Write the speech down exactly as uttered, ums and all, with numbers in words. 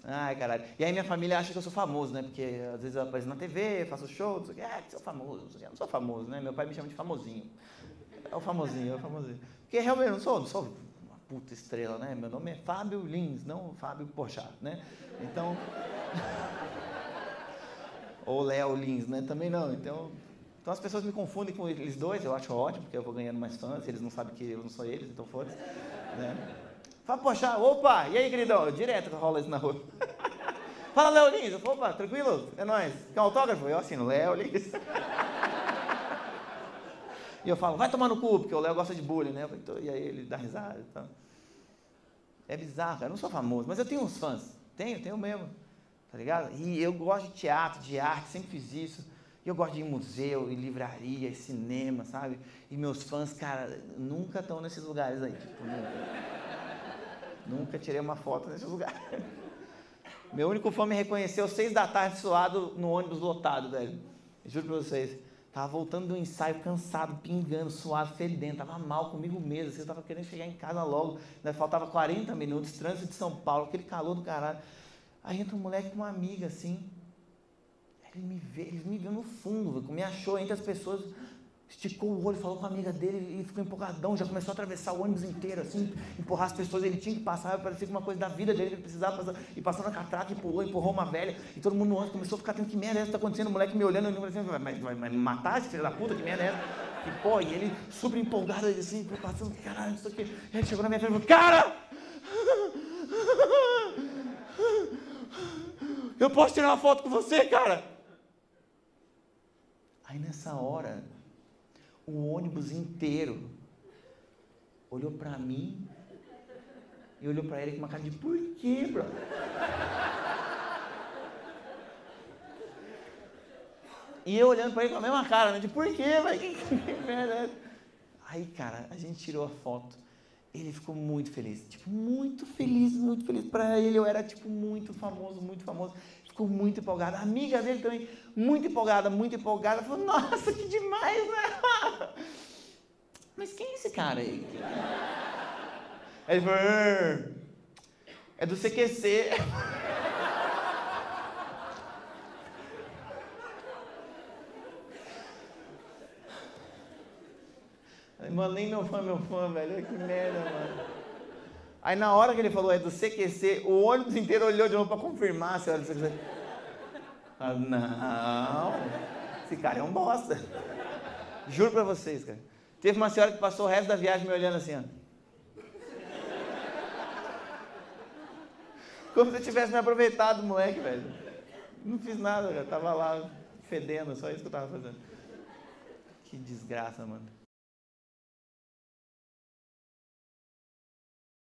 Ai, caralho. E aí minha família acha que eu sou famoso, né? Porque às vezes eu apareço na T V, faço show, não sei o quê. Ah, que sou famoso. Eu não sou famoso, né? Meu pai me chama de famosinho. É o famosinho, é o famosinho. Porque realmente eu não sou, não sou uma puta estrela, né? Meu nome é Fábio Lins, não Fábio Porchat, né? Então... Ou Léo Lins, né? Também não. Então... Então as pessoas me confundem com eles dois, eu acho ótimo, porque eu vou ganhando mais fãs, eles não sabem que eu não sou eles, então foda-se. Né? Fala, poxa, opa, e aí, queridão? Direto rola isso na rua. Fala, Léo Lins. Eu falo, opa, tranquilo? É nóis. Quer um autógrafo? Eu assino, Léo Lins. E eu falo, vai tomar no cu, porque o Léo gosta de bullying, né? Eu falo, e aí ele dá risada e tal. É bizarro, cara, eu não sou famoso, mas eu tenho uns fãs. Tenho, tenho mesmo, tá ligado? E eu gosto de teatro, de arte, sempre fiz isso. E eu gosto de ir em museu, em livraria, em cinema, sabe? E meus fãs, cara, nunca estão nesses lugares aí. Tipo, nunca. Nunca tirei uma foto nesses lugares. Meu único fã me reconheceu seis da tarde suado no ônibus lotado, velho. Juro pra vocês. Tava voltando do ensaio, cansado, pingando, suado, fedendo. Tava mal comigo mesmo. Assim, eu tava querendo chegar em casa logo. Né? Faltava quarenta minutos, trânsito de São Paulo, aquele calor do caralho. Aí entra um moleque com uma amiga, assim. Ele me vê, ele me viu no fundo, me achou entre as pessoas, esticou o olho, falou com a amiga dele e ficou empolgadão, já começou a atravessar o ônibus inteiro, assim, empurrar as pessoas, ele tinha que passar, parecia uma coisa da vida dele, ele precisava passar, e passou na catraca, e pulou, empurrou uma velha, e todo mundo no ônibus começou a ficar tendo, que merda é essa que tá acontecendo? O moleque me olhando, eu falei assim, vai, vai, vai me matar esse filho da puta, que merda é essa? E pô, e ele super empolgado, assim, passando, caralho, isso aqui, e ele chegou na minha frente e falou, cara! Eu posso tirar uma foto com você, cara? Aí nessa hora, o ônibus inteiro olhou pra mim e olhou pra ele com uma cara de por quê, bro? E eu olhando pra ele com a mesma cara, né? De por quê, velho? Que merda é essa? Aí, cara, a gente tirou a foto. Ele ficou muito feliz. Tipo, muito feliz, muito feliz. Pra ele eu era, tipo, muito famoso, muito famoso. Ficou muito empolgada. A amiga dele também, muito empolgada, muito empolgada. Falou, nossa, que demais, né? Mas quem é esse cara aí? Aí ele falou, é do C Q C. Mano, nem meu fã, meu fã, velho. Que merda, mano. Aí na hora que ele falou, é do C Q C, o ônibus inteiro olhou de novo pra confirmar se era do C Q C. Ah, não. Esse cara é um bosta. Juro pra vocês, cara. Teve uma senhora que passou o resto da viagem me olhando assim, ó. Como se eu tivesse me aproveitado do moleque, velho. Não fiz nada, cara. Tava lá fedendo, só isso que eu tava fazendo. Que desgraça, mano.